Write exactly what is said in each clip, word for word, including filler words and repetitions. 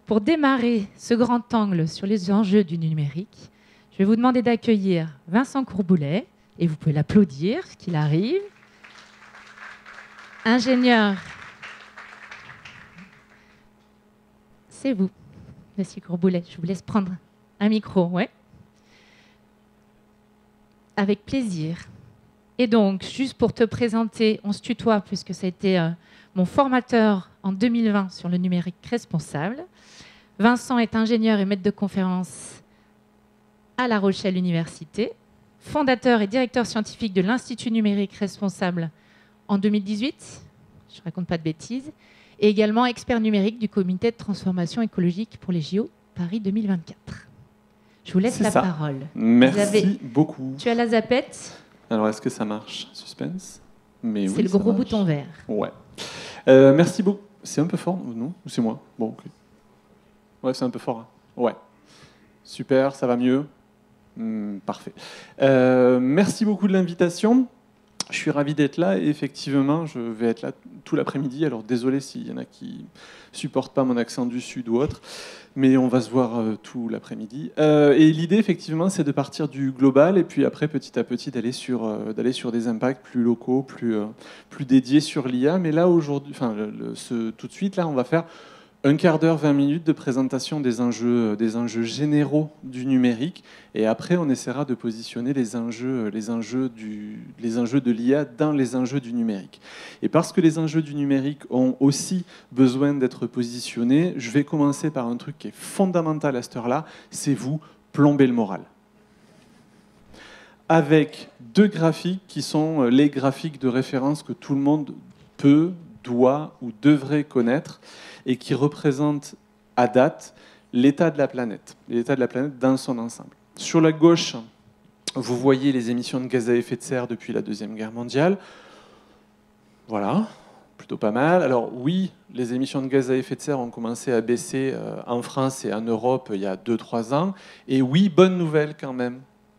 Pour démarrer ce grand angle sur les enjeux du numérique, je vais vous demander d'accueillir Vincent Courboulet, et vous pouvez l'applaudir, qu'il arrive. Ingénieur. C'est vous, Monsieur Courboulet. Je vous laisse prendre un micro, ouais. Avec plaisir. Et donc, juste pour te présenter, on se tutoie, puisque ça a été euh, mon formateur en deux mille vingt sur le numérique responsable. Vincent est ingénieur et maître de conférence à La Rochelle Université, fondateur et directeur scientifique de l'Institut numérique responsable en deux mille dix-huit, je ne raconte pas de bêtises, et également expert numérique du comité de transformation écologique pour les J O Paris deux mille vingt-quatre. Je vous laisse la ça. parole. Merci avez... beaucoup. Tu as la zapette. Alors, est-ce que ça marche? Suspense. Mais c'est oui, le gros marche. bouton vert. Ouais. Euh, merci beaucoup. C'est un peu fort, non? Ou c'est moi? Bon, ok. Ouais, c'est un peu fort. Hein. Ouais. Super, ça va mieux. Hum, parfait. Euh, merci beaucoup de l'invitation. Je suis ravi d'être là et effectivement, je vais être là tout l'après-midi. Alors désolé s'il y en a qui supportent pas mon accent du Sud ou autre, mais on va se voir euh, tout l'après-midi. Euh, et l'idée, effectivement, c'est de partir du global et puis après, petit à petit, d'aller sur, euh, d'aller sur des impacts plus locaux, plus, euh, plus dédiés sur l'I A. Mais là, aujourd'hui, enfin, le, le, ce, tout de suite, là, on va faire un quart d'heure, vingt minutes de présentation des enjeux, des enjeux généraux du numérique. Et après, on essaiera de positionner les enjeux, les enjeux, du, les enjeux de l'I A dans les enjeux du numérique. Et parce que les enjeux du numérique ont aussi besoin d'être positionnés, je vais commencer par un truc qui est fondamental à cette heure-là, c'est vous plomber le moral. Avec deux graphiques qui sont les graphiques de référence que tout le monde peut, doit ou devrait connaître, et qui représente à date l'état de la planète, l'état de la planète dans son ensemble. Sur la gauche, vous voyez les émissions de gaz à effet de serre depuis la Deuxième Guerre mondiale. Voilà, plutôt pas mal. Alors oui, les émissions de gaz à effet de serre ont commencé à baisser en France et en Europe il y a deux trois ans. Et oui, bonne nouvelle quand même,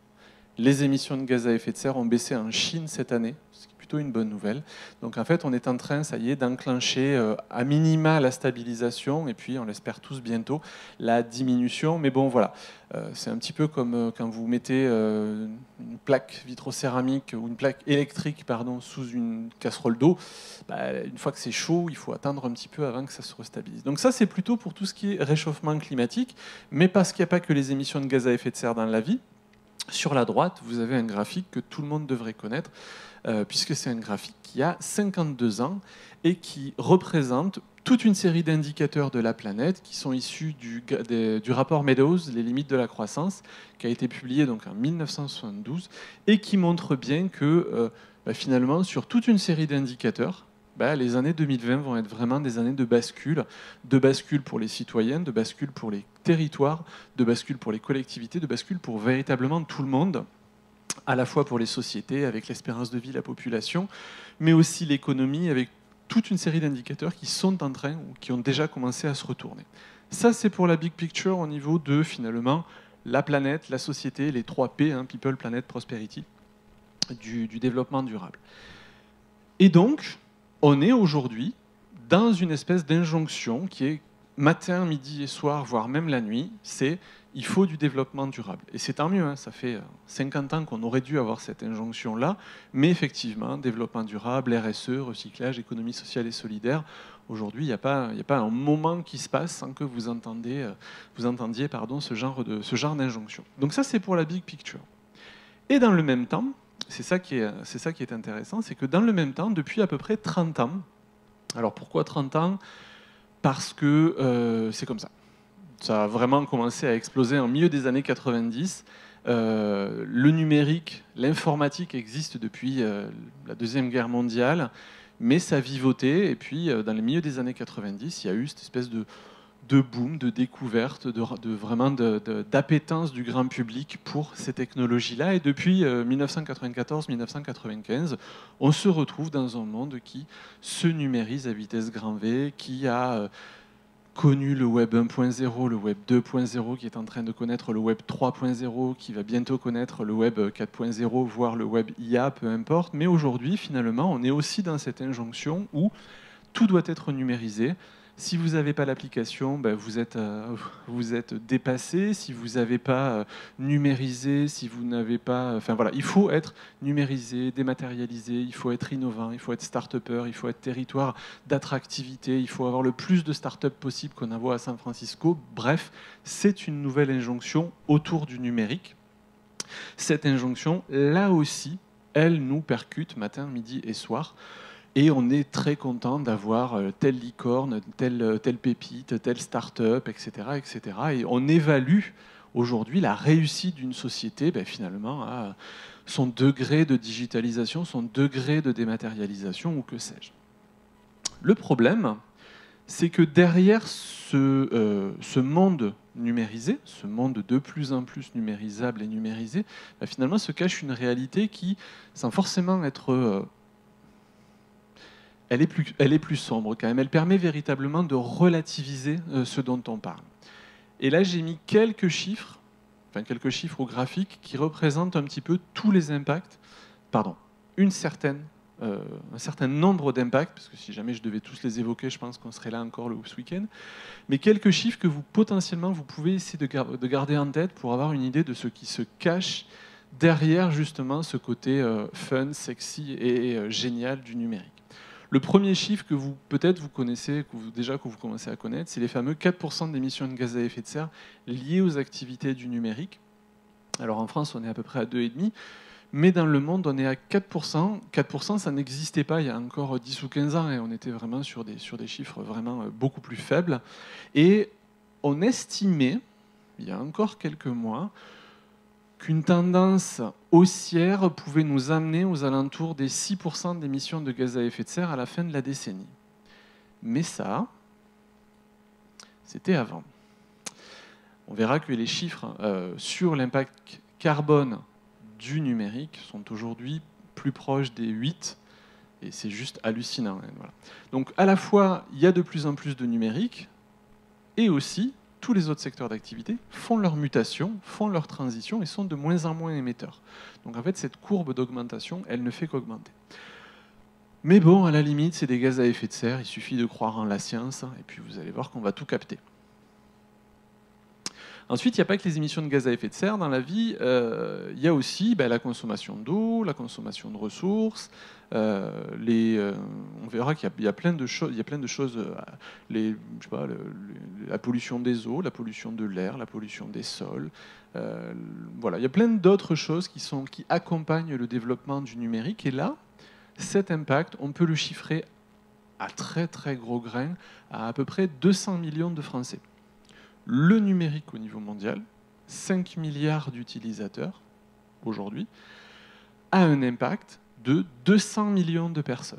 les émissions de gaz à effet de serre ont baissé en Chine cette année, ce qui est plutôt une bonne nouvelle. Donc en fait, on est en train, ça y est, d'enclencher euh, à minima la stabilisation, et puis on l'espère tous bientôt, la diminution. Mais bon, voilà, euh, c'est un petit peu comme euh, quand vous mettez euh, une plaque vitrocéramique ou une plaque électrique, pardon, sous une casserole d'eau. Bah, une fois que c'est chaud, il faut attendre un petit peu avant que ça se restabilise. Donc ça, c'est plutôt pour tout ce qui est réchauffement climatique, mais parce qu'il n'y a pas que les émissions de gaz à effet de serre dans la vie. Sur la droite, vous avez un graphique que tout le monde devrait connaître, euh, puisque c'est un graphique qui a cinquante-deux ans et qui représente toute une série d'indicateurs de la planète qui sont issus du, des, du rapport Meadows, les limites de la croissance, qui a été publié donc en mille neuf cent soixante-douze, et qui montre bien que euh, bah, finalement, sur toute une série d'indicateurs, bah, les années deux mille vingt vont être vraiment des années de bascule, de bascule pour les citoyens, de bascule pour les territoires, de bascule pour les collectivités, de bascule pour véritablement tout le monde, à la fois pour les sociétés, avec l'espérance de vie, la population, mais aussi l'économie, avec toute une série d'indicateurs qui sont en train ou qui ont déjà commencé à se retourner. Ça, c'est pour la big picture au niveau de, finalement, la planète, la société, les trois P, hein, People, Planet, Prosperity, du, du développement durable. Et donc, on est aujourd'hui dans une espèce d'injonction qui est matin, midi et soir, voire même la nuit, c'est il faut du développement durable. Et c'est tant mieux, hein, ça fait cinquante ans qu'on aurait dû avoir cette injonction-là, mais effectivement, développement durable, R S E, recyclage, économie sociale et solidaire, aujourd'hui, il n'y a pas, il n'y a pas un moment qui se passe sans que vous, entendez, vous entendiez pardon, ce genre de, ce genre d'injonction. Donc ça, c'est pour la big picture. Et dans le même temps, c'est ça qui est, c'est ça qui est intéressant, c'est que dans le même temps, depuis à peu près trente ans, alors pourquoi trente ans? Parce que euh, c'est comme ça. Ça a vraiment commencé à exploser en milieu des années quatre-vingt-dix. Euh, le numérique, l'informatique existe depuis euh, la Deuxième Guerre mondiale, mais ça vivotait. Et puis, euh, dans le milieu des années quatre-vingt-dix, il y a eu cette espèce de, de boom, de découverte, de, de vraiment de, de, d'appétence du grand public pour ces technologies-là. Et depuis euh, mille neuf cent quatre-vingt-quatorze mille neuf cent quatre-vingt-quinze, on se retrouve dans un monde qui se numérise à vitesse grand V, qui a euh, connu le web un point zéro, le web deux point zéro, qui est en train de connaître le web trois point zéro, qui va bientôt connaître le web quatre point zéro, voire le web I A, peu importe. Mais aujourd'hui, finalement, on est aussi dans cette injonction où tout doit être numérisé. Si vous n'avez pas l'application, ben vous, êtes, euh, vous êtes dépassé. Si vous n'avez pas euh, numérisé, si vous n'avez pas... Enfin voilà, il faut être numérisé, dématérialisé, il faut être innovant, il faut être start-upper, il faut être territoire d'attractivité, il faut avoir le plus de start-up possible qu'on en voit à San Francisco. Bref, c'est une nouvelle injonction autour du numérique. Cette injonction, là aussi, elle nous percute matin, midi et soir. Et on est très content d'avoir telle licorne, telle, telle pépite, telle start-up, et cetera, et cetera. Et on évalue aujourd'hui la réussite d'une société, ben, finalement, à son degré de digitalisation, son degré de dématérialisation, ou que sais-je. Le problème, c'est que derrière ce, euh, ce monde numérisé, ce monde de plus en plus numérisable et numérisé, ben, finalement se cache une réalité qui, sans forcément être... Euh, Elle est, plus, elle est plus sombre quand même. Elle permet véritablement de relativiser euh, ce dont on parle. Et là, j'ai mis quelques chiffres, enfin quelques chiffres au graphique qui représentent un petit peu tous les impacts, pardon, une certaine, euh, un certain nombre d'impacts, parce que si jamais je devais tous les évoquer, je pense qu'on serait là encore le ce week-end, mais quelques chiffres que vous, potentiellement, vous pouvez essayer de, gar de garder en tête pour avoir une idée de ce qui se cache derrière justement ce côté euh, fun, sexy et, et euh, génial du numérique. Le premier chiffre que vous peut-être vous connaissez, que vous, déjà que vous commencez à connaître, c'est les fameux quatre pour cent d'émissions de gaz à effet de serre liées aux activités du numérique. Alors en France, on est à peu près à deux virgule cinq, mais dans le monde, on est à quatre pour cent. quatre pour cent, ça n'existait pas il y a encore dix ou quinze ans, et on était vraiment sur des, sur des chiffres vraiment beaucoup plus faibles. Et on estimait, il y a encore quelques mois, qu'une tendance haussière pouvait nous amener aux alentours des six pour cent d'émissions de gaz à effet de serre à la fin de la décennie. Mais ça, c'était avant. On verra que les chiffres euh, sur l'impact carbone du numérique sont aujourd'hui plus proches des huit, et c'est juste hallucinant. Voilà. Donc à la fois, il y a de plus en plus de numérique, et aussi, tous les autres secteurs d'activité font leur mutation, font leur transition et sont de moins en moins émetteurs. Donc en fait, cette courbe d'augmentation, elle ne fait qu'augmenter. Mais bon, à la limite, c'est des gaz à effet de serre, il suffit de croire en la science, et puis vous allez voir qu'on va tout capter. Ensuite, il n'y a pas que les émissions de gaz à effet de serre dans la vie, euh, il y a aussi ben, la consommation d'eau, la consommation de ressources, euh, les, euh, on verra qu'il y, y a plein de choses, il y a plein de choses, euh, les, je sais pas, le, le, la pollution des eaux, la pollution de l'air, la pollution des sols, euh, voilà, il y a plein d'autres choses qui, sont, qui accompagnent le développement du numérique, et là, cet impact, on peut le chiffrer à très très gros grains, à à peu près deux cents millions de Français. Le numérique au niveau mondial, cinq milliards d'utilisateurs aujourd'hui, a un impact de deux cents millions de personnes.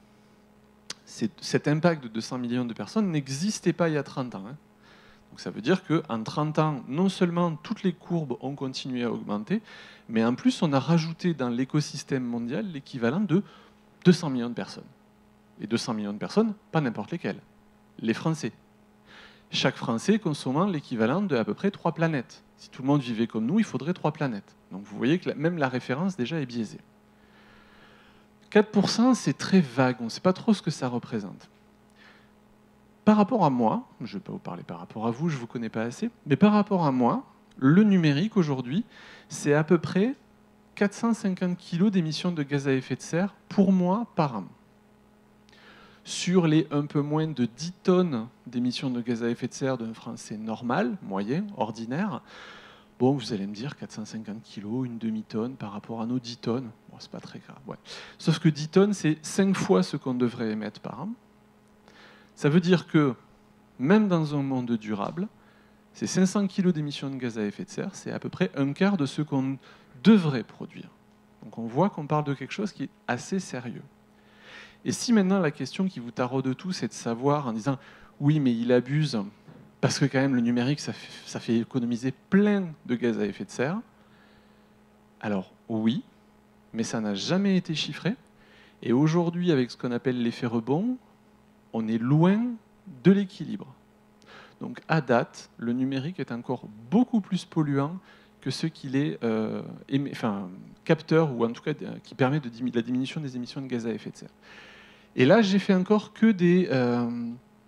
Cet impact de deux cents millions de personnes n'existait pas il y a trente ans. Hein. Donc ça veut dire qu'en trente ans, non seulement toutes les courbes ont continué à augmenter, mais en plus on a rajouté dans l'écosystème mondial l'équivalent de deux cents millions de personnes. Et deux cents millions de personnes, pas n'importe lesquelles, les Français. Chaque Français consommant l'équivalent de à peu près trois planètes. Si tout le monde vivait comme nous, il faudrait trois planètes. Donc vous voyez que même la référence déjà est biaisée. quatre pour cent, c'est très vague, on ne sait pas trop ce que ça représente. Par rapport à moi, je ne vais pas vous parler par rapport à vous, je ne vous connais pas assez, mais par rapport à moi, le numérique aujourd'hui, c'est à peu près quatre cent cinquante kilos d'émissions de gaz à effet de serre pour moi par an. Sur les un peu moins de dix tonnes d'émissions de gaz à effet de serre d'un Français normal, moyen, ordinaire, bon, vous allez me dire quatre cent cinquante kilos, une demi-tonne par rapport à nos dix tonnes. Bon, c'est pas très grave. Ouais. Sauf que dix tonnes, c'est cinq fois ce qu'on devrait émettre par an. Ça veut dire que, même dans un monde durable, ces cinq cents kilos d'émissions de gaz à effet de serre, c'est à peu près un quart de ce qu'on devrait produire. Donc on voit qu'on parle de quelque chose qui est assez sérieux. Et si maintenant la question qui vous taraude tous, c'est de savoir en disant « oui, mais il abuse, parce que quand même le numérique, ça fait, ça fait économiser plein de gaz à effet de serre », alors oui, mais ça n'a jamais été chiffré. Et aujourd'hui, avec ce qu'on appelle l'effet rebond, on est loin de l'équilibre. Donc à date, le numérique est encore beaucoup plus polluant que ce qu'il est euh, émet, enfin, capteur, ou en tout cas qui permet de diminuer, la diminution des émissions de gaz à effet de serre. Et là, j'ai fait encore que des euh,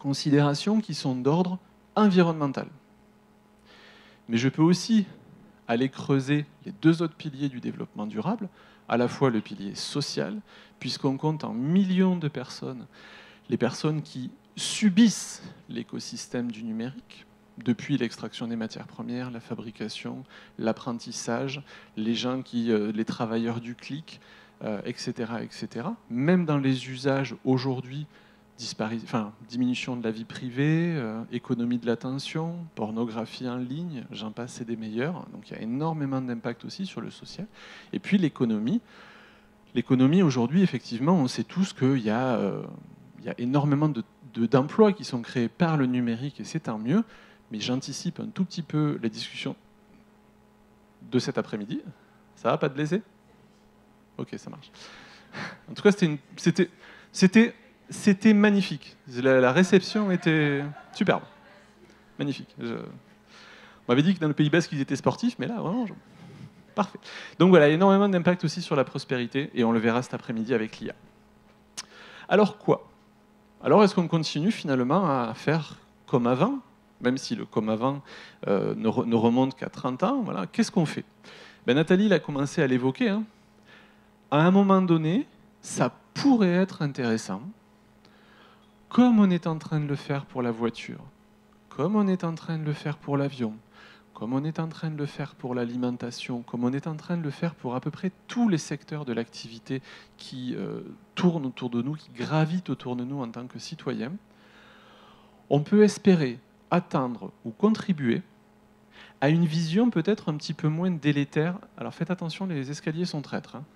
considérations qui sont d'ordre environnemental. Mais je peux aussi aller creuser les deux autres piliers du développement durable, à la fois le pilier social, puisqu'on compte en millions de personnes, les personnes qui subissent l'écosystème du numérique, depuis l'extraction des matières premières, la fabrication, l'apprentissage, les gens qui, euh, les travailleurs du clic, euh, et cetera, et cetera. Même dans les usages aujourd'hui, enfin, diminution de la vie privée, euh, économie de l'attention, pornographie en ligne, j'en passe, c'est des meilleurs. Donc il y a énormément d'impact aussi sur le social. Et puis l'économie. L'économie aujourd'hui, effectivement, on sait tous qu'il y a, euh, il y a énormément de, de, d'emplois qui sont créés par le numérique, et c'est tant mieux. Mais j'anticipe un tout petit peu les discussions de cet après-midi. Ça va, pas de blessé? Ok, ça marche. En tout cas, c'était, une, c'était, c'était, c'était magnifique. La, la réception était superbe. Magnifique. Je... On m'avait dit que dans le Pays Basque, ils étaient sportifs, mais là, vraiment, je... parfait. Donc voilà, énormément d'impact aussi sur la prospérité, et on le verra cet après-midi avec l'I A. Alors quoi? Alors, est-ce qu'on continue finalement à faire comme avant? Même si le comme avant euh, ne, re, ne remonte qu'à trente ans, voilà. Qu'est-ce qu'on fait? Ben, Nathalie a commencé à l'évoquer. Hein. À un moment donné, ça pourrait être intéressant, comme on est en train de le faire pour la voiture, comme on est en train de le faire pour l'avion, comme on est en train de le faire pour l'alimentation, comme on est en train de le faire pour à peu près tous les secteurs de l'activité qui euh, tournent autour de nous, qui gravitent autour de nous en tant que citoyens, on peut espérer atteindre ou contribuer à une vision peut-être un petit peu moins délétère. Alors faites attention, les escaliers sont traîtres. Hein.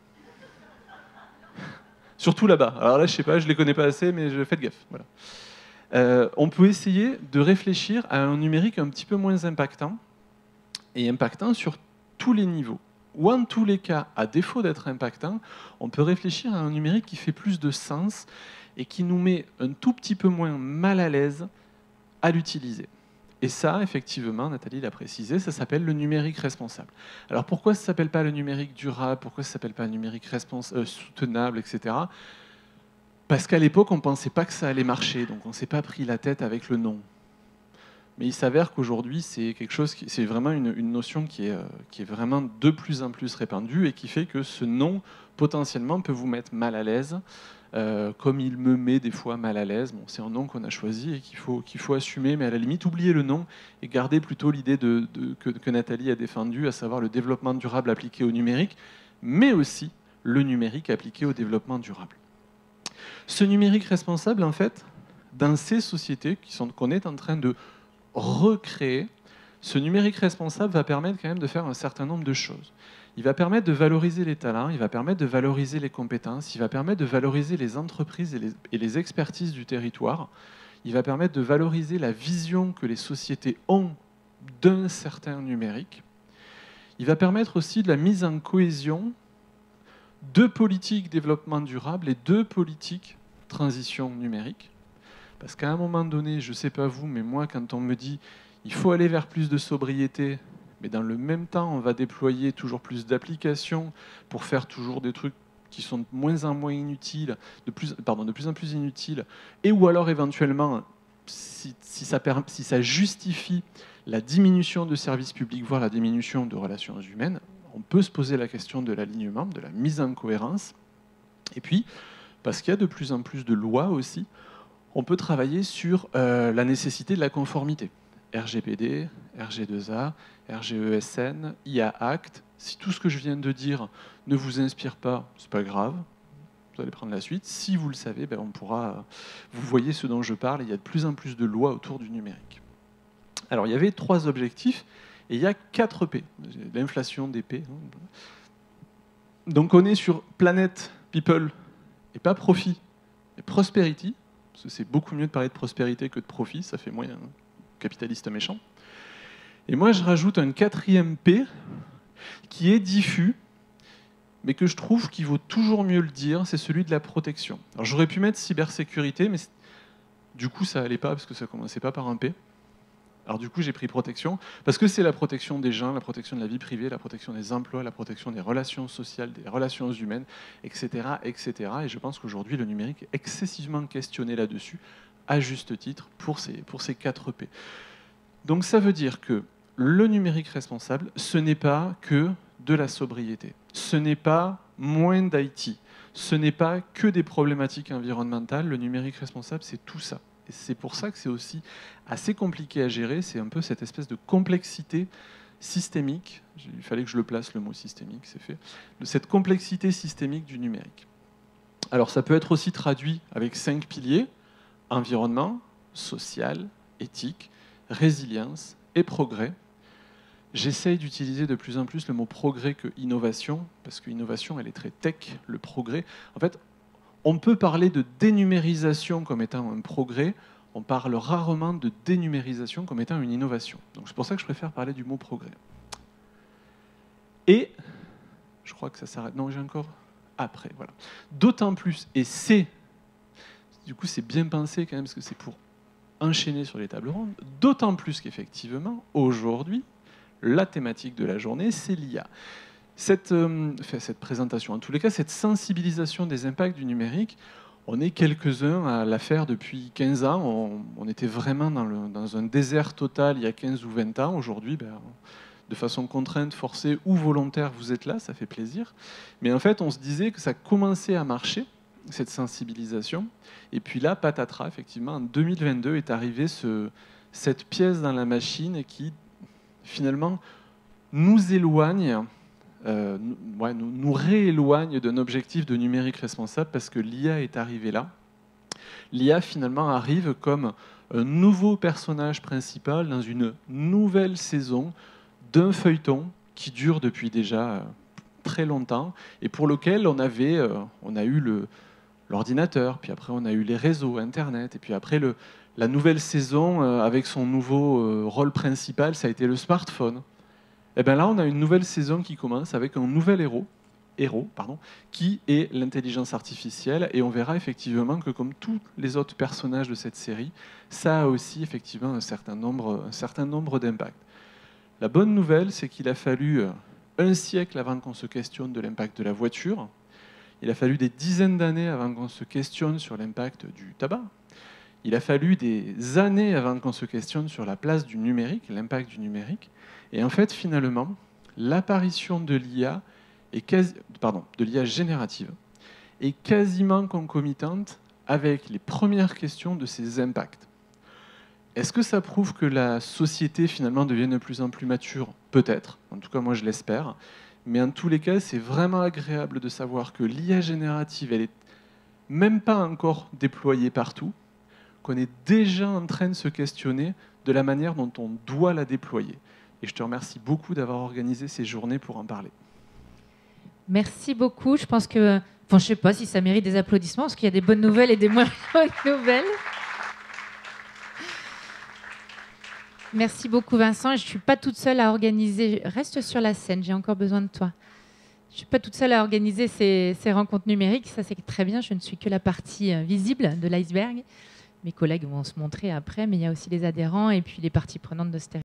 Surtout là-bas. Alors là, je sais pas, je les connais pas assez, mais je, faites gaffe. Voilà. Euh, on peut essayer de réfléchir à un numérique un petit peu moins impactant, et impactant sur tous les niveaux. Ou en tous les cas, à défaut d'être impactant, on peut réfléchir à un numérique qui fait plus de sens et qui nous met un tout petit peu moins mal à l'aise à l'utiliser. Et ça, effectivement, Nathalie l'a précisé, ça s'appelle le numérique responsable. Alors pourquoi ça ne s'appelle pas le numérique durable? Pourquoi ça ne s'appelle pas le numérique respons- euh, soutenable, et cetera. Parce qu'à l'époque, on ne pensait pas que ça allait marcher, donc on ne s'est pas pris la tête avec le nom. Mais il s'avère qu'aujourd'hui, c'est quelque chose qui, c'est vraiment une, une notion qui est, euh, qui est vraiment de plus en plus répandue et qui fait que ce nom, potentiellement, peut vous mettre mal à l'aise, euh, comme il me met des fois mal à l'aise. Bon, c'est un nom qu'on a choisi et qu'il faut, qu'il faut assumer, mais à la limite, oublier le nom et garder plutôt l'idée de, de, que, que Nathalie a défendue, à savoir le développement durable appliqué au numérique, mais aussi le numérique appliqué au développement durable. Ce numérique responsable, en fait, dans ces sociétés qui sont, qu'on est en train de recréer, ce numérique responsable va permettre quand même de faire un certain nombre de choses. Il va permettre de valoriser les talents, il va permettre de valoriser les compétences, il va permettre de valoriser les entreprises et les, et les expertises du territoire, il va permettre de valoriser la vision que les sociétés ont d'un certain numérique, il va permettre aussi de la mise en cohésion de politiques développement durable et de politiques transition numérique. Parce qu'à un moment donné, je ne sais pas vous, mais moi, quand on me dit il faut aller vers plus de sobriété, mais dans le même temps, on va déployer toujours plus d'applications pour faire toujours des trucs qui sont de moins en moins inutiles, de plus, pardon, de plus en plus inutiles, et ou alors éventuellement, si, si, ça, si ça justifie la diminution de services publics, voire la diminution de relations humaines, on peut se poser la question de l'alignement, de la mise en cohérence. Et puis, parce qu'il y a de plus en plus de lois aussi, on peut travailler sur euh, la nécessité de la conformité. R G P D, R G deux A, R G E S N, I A Act. Si tout ce que je viens de dire ne vous inspire pas, c'est pas grave, vous allez prendre la suite. Si vous le savez, ben on pourra, vous voyez ce dont je parle, il y a de plus en plus de lois autour du numérique. Alors, il y avait trois objectifs, et il y a quatre P. L'inflation des P. Donc, on est sur planète, people, et pas profit, et prosperity. Parce que c'est beaucoup mieux de parler de prospérité que de profit, ça fait moins hein, capitaliste méchant. Et moi, je rajoute un quatrième P qui est diffus, mais que je trouve qu'il vaut toujours mieux le dire, c'est celui de la protection. Alors, j'aurais pu mettre cybersécurité, mais du coup, ça n'allait pas, parce que ça ne commençait pas par un P. Alors du coup, j'ai pris protection, parce que c'est la protection des gens, la protection de la vie privée, la protection des emplois, la protection des relations sociales, des relations humaines, et cetera, et cetera. Et je pense qu'aujourd'hui, le numérique est excessivement questionné là-dessus, à juste titre, pour ces, pour ces quatre P. Donc ça veut dire que le numérique responsable, ce n'est pas que de la sobriété, ce n'est pas moins d'I T, ce n'est pas que des problématiques environnementales. Le numérique responsable, c'est tout ça. Et c'est pour ça que c'est aussi assez compliqué à gérer, c'est un peu cette espèce de complexité systémique, il fallait que je le place, le mot systémique, c'est fait, de cette complexité systémique du numérique. Alors ça peut être aussi traduit avec cinq piliers: environnement, social, éthique, résilience et progrès. J'essaye d'utiliser de plus en plus le mot progrès que innovation, parce que l'innovation, elle est très tech, le progrès. En fait, on peut parler de dénumérisation comme étant un progrès, on parle rarement de dénumérisation comme étant une innovation. Donc c'est pour ça que je préfère parler du mot progrès. Et, je crois que ça s'arrête, non, j'ai encore après, voilà. D'autant plus, et c'est, du coup c'est bien pensé quand même, parce que c'est pour enchaîner sur les tables rondes, d'autant plus qu'effectivement, aujourd'hui, la thématique de la journée, c'est l'I A. Cette, euh, enfin, cette présentation, en tous les cas, cette sensibilisation des impacts du numérique, on est quelques-uns à la faire depuis quinze ans. On, on était vraiment dans, le, dans un désert total il y a quinze ou vingt ans. Aujourd'hui, ben, de façon contrainte, forcée ou volontaire, vous êtes là, ça fait plaisir. Mais en fait, on se disait que ça commençait à marcher, cette sensibilisation. Et puis là, patatras, effectivement, en deux mille vingt-deux est arrivée ce, cette pièce dans la machine qui, finalement, nous éloigne, euh, ouais, nous, nous rééloigne d'un objectif de numérique responsable, parce que l'I A est arrivée là. L'I A, finalement, arrive comme un nouveau personnage principal dans une nouvelle saison d'un feuilleton qui dure depuis déjà très longtemps et pour lequel on, avait, euh, on a eu le, l'ordinateur, puis après on a eu les réseaux, Internet, et puis après le, la nouvelle saison euh, avec son nouveau euh, rôle principal, ça a été le smartphone. Et bien là, on a une nouvelle saison qui commence avec un nouvel héros, héros pardon, qui est l'intelligence artificielle, et on verra effectivement que comme tous les autres personnages de cette série, ça a aussi effectivement un certain nombre, un certain nombre d'impacts. La bonne nouvelle, c'est qu'il a fallu un siècle avant qu'on se questionne de l'impact de la voiture. Il a fallu des dizaines d'années avant qu'on se questionne sur l'impact du tabac. Il a fallu des années avant qu'on se questionne sur la place du numérique, l'impact du numérique. Et en fait, finalement, l'apparition de l'I A est quasi, pardon, de l'I A générative est quasiment concomitante avec les premières questions de ces impacts. Est-ce que ça prouve que la société, finalement, devient de plus en plus mature? Peut-être. En tout cas, moi, je l'espère. Mais en tous les cas, c'est vraiment agréable de savoir que l'I A générative, elle n'est même pas encore déployée partout, qu'on est déjà en train de se questionner de la manière dont on doit la déployer. Et je te remercie beaucoup d'avoir organisé ces journées pour en parler. Merci beaucoup. Je pense que, enfin, je ne sais pas si ça mérite des applaudissements, parce qu'il y a des bonnes nouvelles et des moins bonnes nouvelles. Merci beaucoup, Vincent. Je ne suis pas toute seule à organiser. Reste sur la scène, j'ai encore besoin de toi. Je ne suis pas toute seule à organiser ces, ces rencontres numériques. Ça, c'est très bien. Je ne suis que la partie visible de l'iceberg. Mes collègues vont se montrer après, mais il y a aussi les adhérents et puis les parties prenantes de ce territoire.